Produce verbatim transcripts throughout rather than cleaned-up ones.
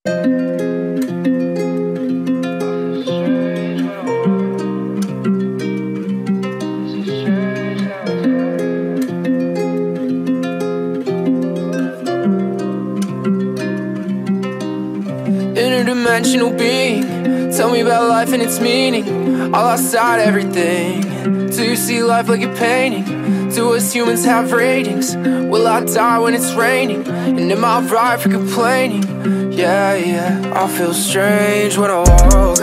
Interdimensional being, tell me about life and its meaning. All outside everything. Do you see life like a painting? Do us humans have ratings? Will I die when it's raining? And am I right for complaining? Yeah, yeah, I feel strange when I walk.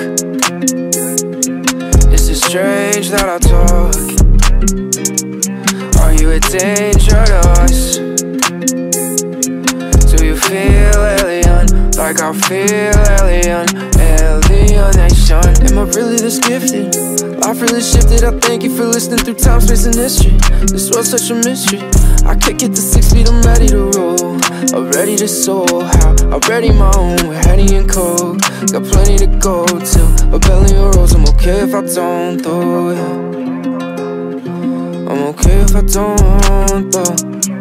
Is it strange that I talk? Are you a danger to us? Do you feel alien? Like I feel alien, alienation. Am I really this gifted? Life really shifted. I thank you for listening through time, space, and history. This world's such a mystery. I kick it to six feet, I'm ready to roll. I'm ready to soul. How I'm ready my own. We're heady and cold. Got plenty to go till a belly rolls. I'm okay if I don't though. Yeah. I'm okay if I don't though.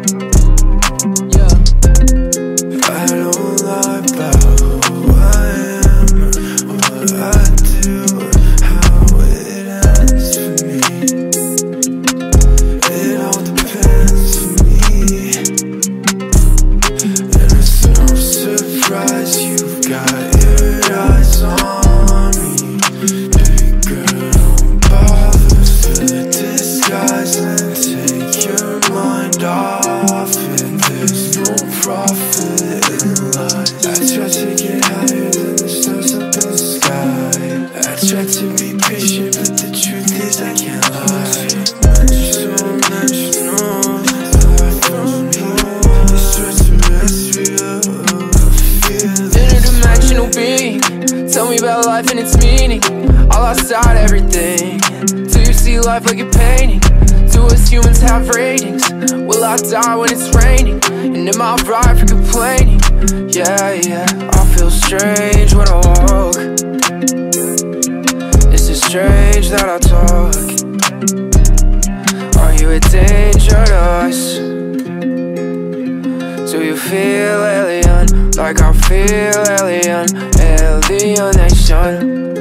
Try to be patient, but the truth is I can't lie. So natural, I don't know. It's terrestrial. Interdimensional being, tell me about life and its meaning. All outside everything. Do you see life like a painting? Do us humans have ratings? Will I die when it's raining? And am I right for complaining? Yeah, yeah, I feel strange when I walk. Strange that I talk. Are you a danger to us? Do you feel alien? Like I feel alien, alienation.